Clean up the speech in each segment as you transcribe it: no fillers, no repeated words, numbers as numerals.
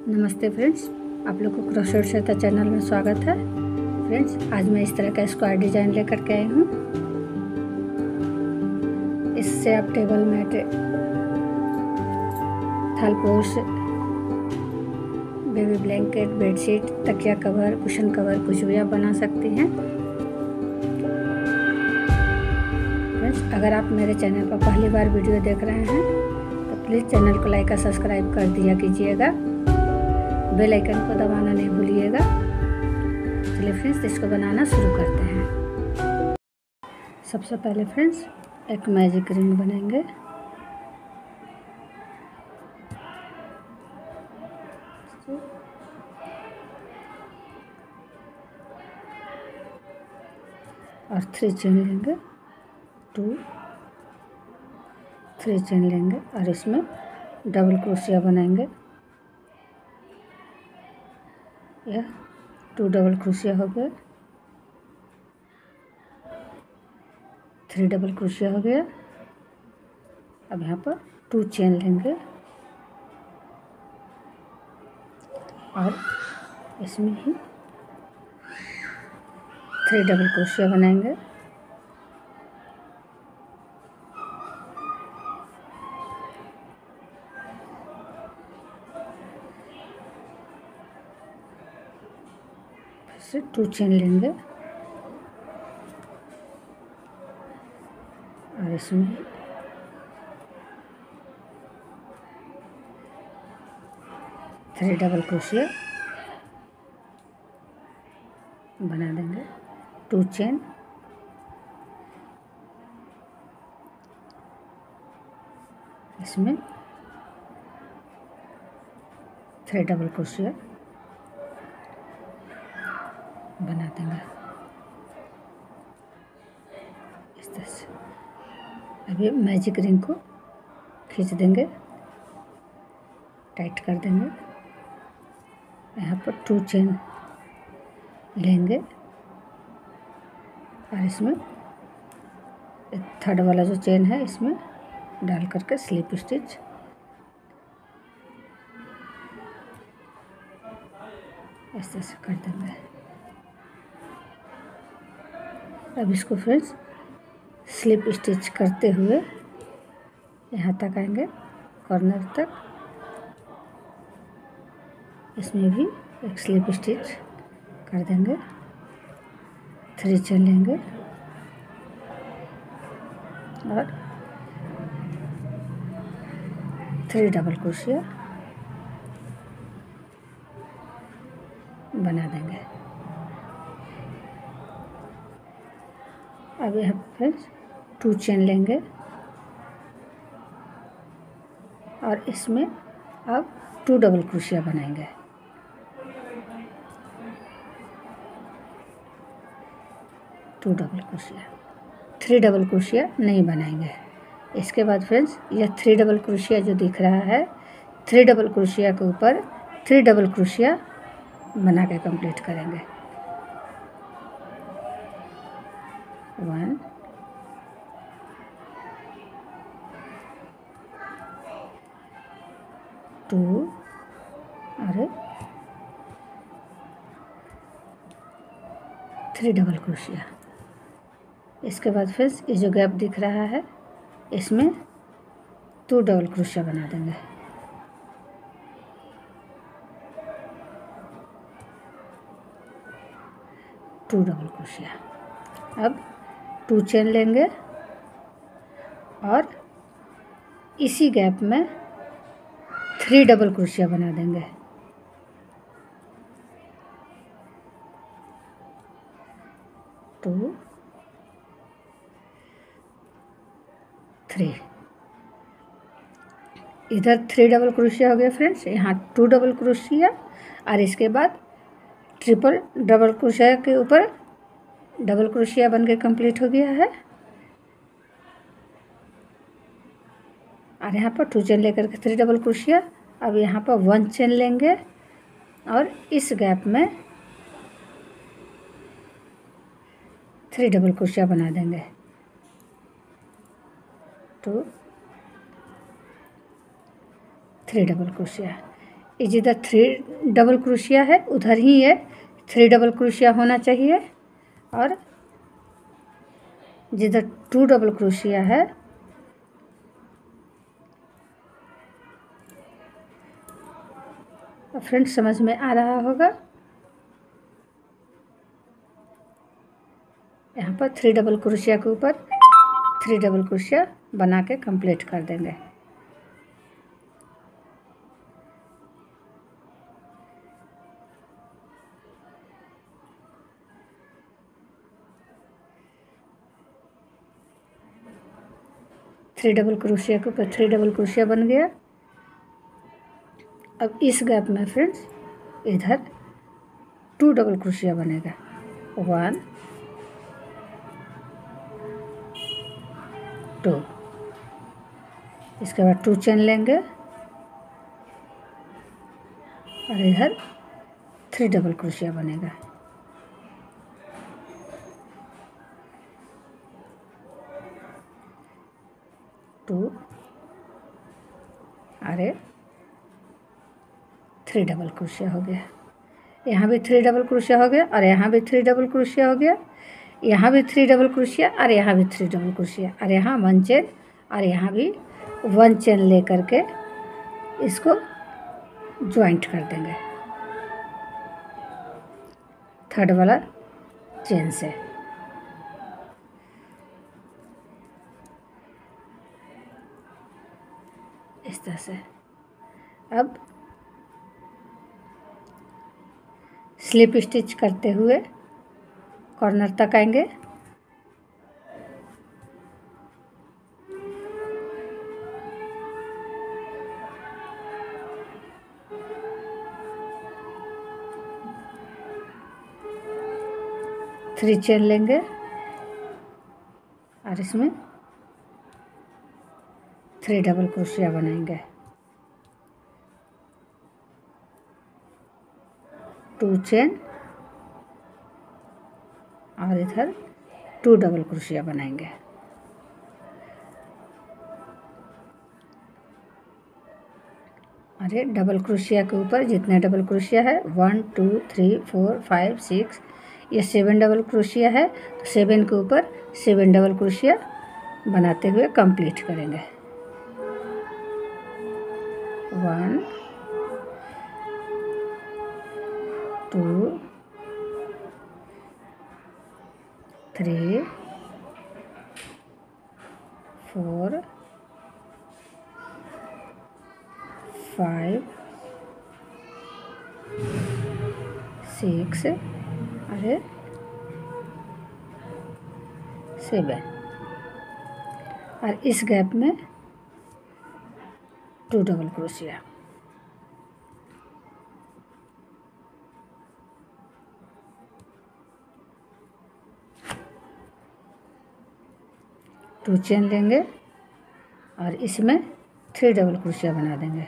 नमस्ते फ्रेंड्स, आप लोग को क्रोशेट श्वेता चैनल में स्वागत है। फ्रेंड्स, आज मैं इस तरह का स्क्वायर डिजाइन लेकर के आई हूँ। इससे आप टेबल मैट, थलपोश, बेबी ब्लैंकेट, बेडशीट, तकिया कवर, कुशन कवर कुछ भी आप बना सकती हैं। फ्रेंड्स, अगर आप मेरे चैनल पर पहली बार वीडियो देख रहे हैं तो प्लीज़ चैनल को लाइक और सब्सक्राइब कर दिया कीजिएगा। बेल आइकन को दबाना नहीं भूलिएगा। चलिए फ्रेंड्स, इसको बनाना शुरू करते हैं। सबसे पहले फ्रेंड्स एक मैजिक रिंग बनेंगे। और 3 चेन लेंगे, 2 3 चेन लेंगे और इसमें डबल क्रोशिया बनाएंगे। यह 2 डबल क्रोशिया हो गया, 3 डबल क्रोशिया हो गया। अब यहाँ पर 2 चेन लेंगे और इसमें ही 3 डबल क्रोशिया बनाएंगे। फिर से 2 चेन लेंगे और इसमें 3 डबल क्रोशिया बना देंगे। 2 चेन, इसमें 3 डबल क्रोशिया बना देंगे इस तरह से। अभी मैजिक रिंग को खींच देंगे, टाइट कर देंगे। यहाँ पर 2 चेन लेंगे और इसमें थर्ड वाला जो चेन है इसमें डाल करके स्लिप स्टिच इस तरह से कर देंगे। अब इसको फ्रेंड्स स्लिप स्टिच करते हुए यहाँ तक आएंगे, कॉर्नर तक। इसमें भी एक स्लिप स्टिच कर देंगे। 3 चेन लेंगे और 3 डबल क्रोशिया बना देंगे। अब यहाँ फिर 2 चेन लेंगे और इसमें अब 2 डबल क्रोशिया बनाएंगे। 2 डबल क्रोशिया, 3 डबल क्रोशिया नहीं बनाएंगे। इसके बाद फ्रेंड्स यह 3 डबल क्रोशिया जो दिख रहा है, 3 डबल क्रोशिया के ऊपर 3 डबल क्रोशिया बना के कंप्लीट करेंगे। 1 2 और 3 डबल क्रोशिया। इसके बाद फिर ये जो गैप दिख रहा है इसमें 2 डबल क्रोशिया बना देंगे। Two double crochet. अब 2 चेन लेंगे और इसी गैप में 3 डबल क्रोशिया बना देंगे। 2 3, इधर 3 डबल क्रोशिया हो गया फ्रेंड्स। यहाँ 2 डबल क्रोशिया और इसके बाद ट्रिपल डबल क्रोशिया के ऊपर डबल क्रोशिया बन के कंप्लीट हो गया है। और यहाँ पर 2 चेन लेकर के 3 डबल क्रोशिया। अब यहाँ पर 1 चेन लेंगे और इस गैप में 3 डबल क्रोशिया बना देंगे। 2 3 डबल क्रोशिया। जिधर 3 डबल क्रोशिया है उधर ही ये 3 डबल क्रोशिया होना चाहिए, और जिधर 2 डबल क्रोशिया है फ्रेंड्स समझ में आ रहा होगा। यहाँ पर 3 डबल क्रोशिया के ऊपर 3 डबल क्रोशिया बना के कंप्लीट कर देंगे। थ्री डबल क्रोशिया के ऊपर 3 डबल क्रोशिया बन गया। अब इस गैप में फ्रेंड्स इधर 2 डबल क्रोशिया बनेगा, 1 2। इसके बाद 2 चेन लेंगे और इधर 3 डबल क्रोशिया बनेगा। टू अरे 3 डबल क्रोशिया हो गया। यहाँ भी 3 डबल क्रोशिया हो गया और यहाँ भी 3 डबल क्रोशिया हो गया। यहाँ भी 3 डबल क्रोशिया और यहाँ भी 3 डबल क्रोशिया और यहाँ 1 चेन और यहाँ भी 1 चेन ले करके इसको ज्वाइंट कर देंगे थर्ड वाला चेन से। इस तरह से अब स्लिप स्टिच करते हुए कॉर्नर तक आएंगे। थ्री चेन लेंगे और इसमें 3 डबल क्रोशिया बनाएंगे। 2 चेन और इधर 2 डबल क्रोशिया बनाएंगे। अरे डबल क्रोशिया के ऊपर जितने डबल क्रोशिया है 1 2 3 4 5 6 ये 7 डबल क्रोशिया है, तो 7 के ऊपर 7 डबल क्रोशिया बनाते हुए कंप्लीट करेंगे। 1 2 3 4 5 6 अरे 7 और इस गैप में 2 डबल क्रोशिया। टू चेन लेंगे और इसमें 3 डबल क्रोशिया बना देंगे।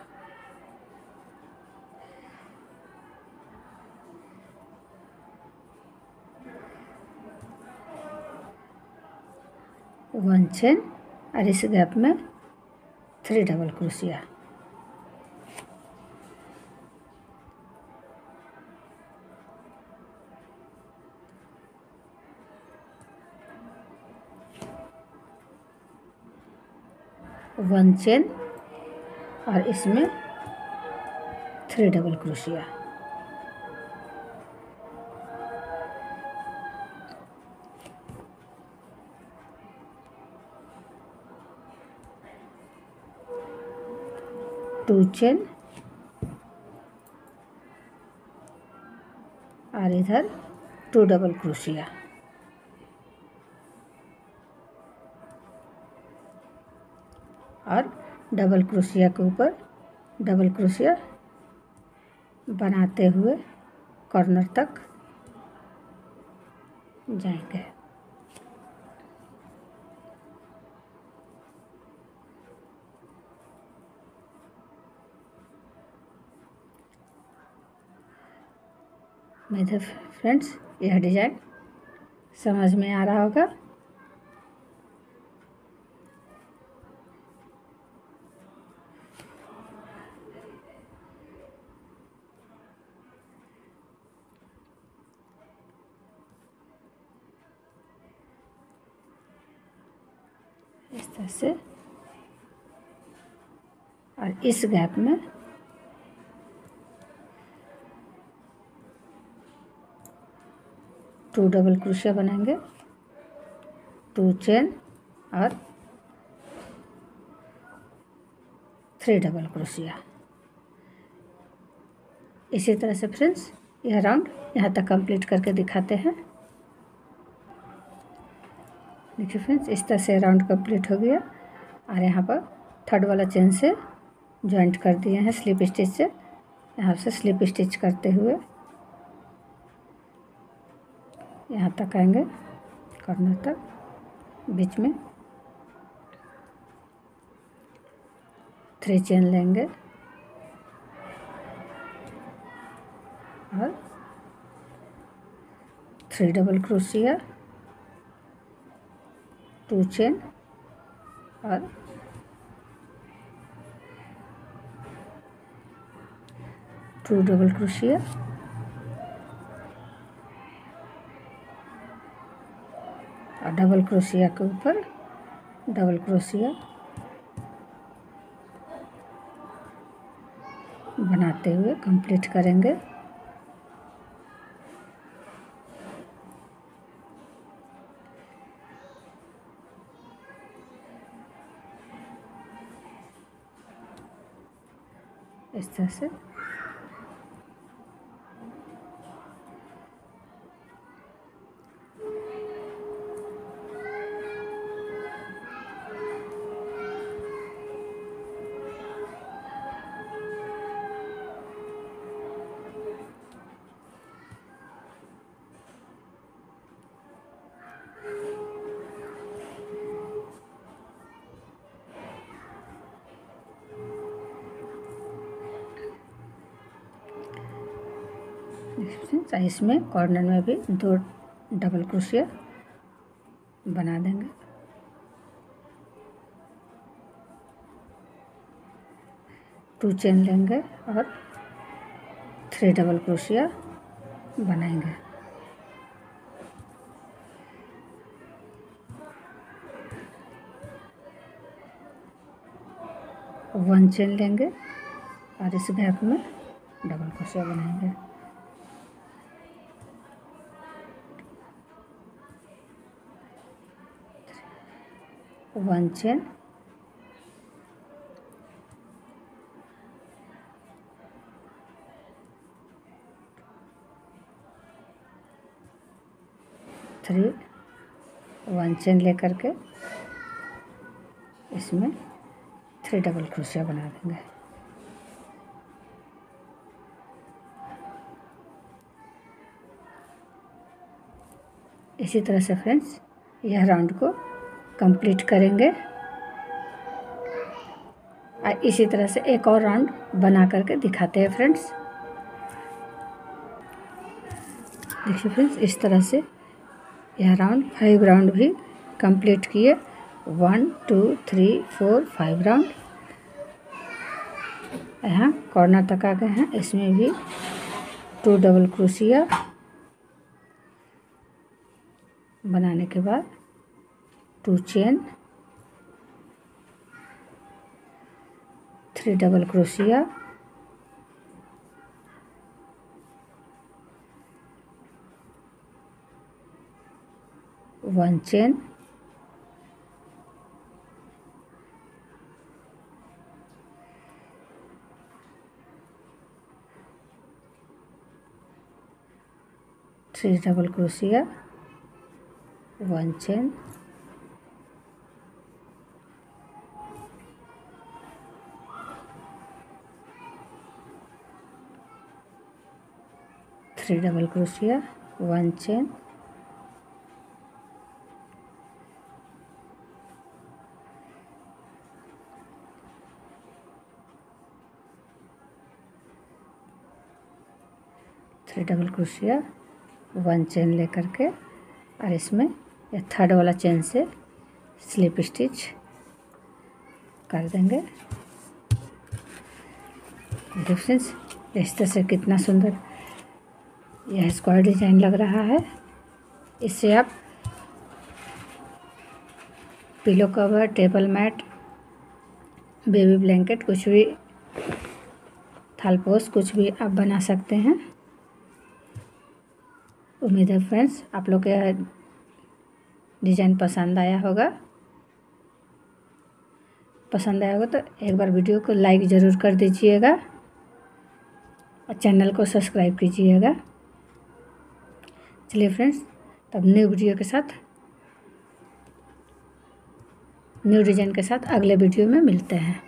वन चेन और इस गैप में 3 डबल क्रोशिया। वन चेन और इसमें 3 डबल क्रोशिया। टू चेन और इधर 2 डबल क्रोशिया। और डबल क्रोशिया के ऊपर डबल क्रोशिया बनाते हुए कॉर्नर तक जाएंगे। मेरे फ्रेंड्स यह डिज़ाइन समझ में आ रहा होगा। तरह से, और इस गैप में टू डबल क्रोशिया बनाएंगे, 2 चेन और 3 डबल क्रोशिया। इसी तरह से फ्रेंड्स यह राउंड यहाँ तक कंप्लीट करके दिखाते हैं। देखिए फ्रेंड्स, इस तरह से राउंड कंप्लीट हो गया, और यहाँ पर थर्ड वाला चेन से जॉइंट कर दिए हैं स्लिप स्टिच से। यहाँ से स्लिप स्टिच करते हुए यहाँ तक आएंगे, कॉर्नर तक, बीच में 3 चेन लेंगे और 3 डबल क्रोशिया, 2 चेन और 2 डबल क्रोशिया, और डबल क्रोशिया के ऊपर डबल क्रोशिया बनाते हुए कंप्लीट करेंगे। इस तरह से इसमें कॉर्नर में भी 2 डबल क्रोशिया बना देंगे। टू चेन लेंगे और 3 डबल क्रोशिया बनाएंगे। वन चेन लेंगे और इस गैप में डबल क्रोशिया बनाएंगे। One chain, three, one chain लेकर के इसमें 3 डबल क्रोशिया बना देंगे। इसी तरह से फ्रेंड्स यह राउंड को कंप्लीट करेंगे, और इसी तरह से एक और राउंड बना करके दिखाते हैं फ्रेंड्स। देखिए फ्रेंड्स, इस तरह से यह राउंड 5 राउंड भी कंप्लीट किए। 1 2 3 4 5 राउंड यहाँ कॉर्नर तक आ गए हैं। इसमें भी 2 डबल क्रोशिया बनाने के बाद 2 chain, 3 double crochet, one chain, three double crochet, one chain, three double crochet, one chain, three double crochet, one chain लेकर के, और इसमें ये थर्ड वाला चेन से स्लिप स्टिच कर देंगे। फ्रेंड्स, इस तरह से कितना सुंदर यह स्क्वायर डिजाइन लग रहा है। इससे आप pillow cover, table mat, baby blanket, कुछ भी, थालपोश, कुछ भी आप बना सकते हैं। उम्मीद है फ्रेंड्स आप लोग के डिज़ाइन पसंद आया होगा। पसंद आया होगा तो एक बार वीडियो को लाइक ज़रूर कर दीजिएगा और चैनल को सब्सक्राइब कीजिएगा। चलिए फ्रेंड्स, तब न्यू वीडियो के साथ, न्यू डिज़ाइन के साथ अगले वीडियो में मिलते हैं।